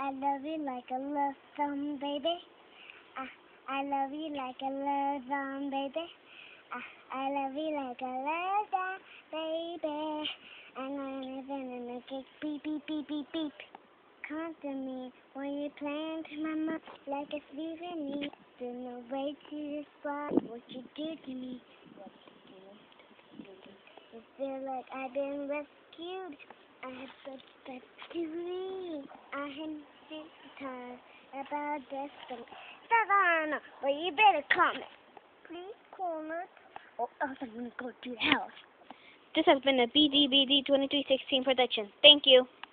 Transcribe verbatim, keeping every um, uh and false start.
I love you like I love some baby. I, I love you like I love some baby. I, I love you like I love that baby. And I'm living in a cake, beep, beep, beep, beep, beep. Come to me when you plan to my mouth like a sleeping me. There's no way to describe what you do to me. I feel like I've been rescued. I have such that theory. I had six times about this thing. Savannah, but you better comment. Please comment, or else I'm gonna go to hell. This has been a B D B D twenty-three sixteen production. Thank you.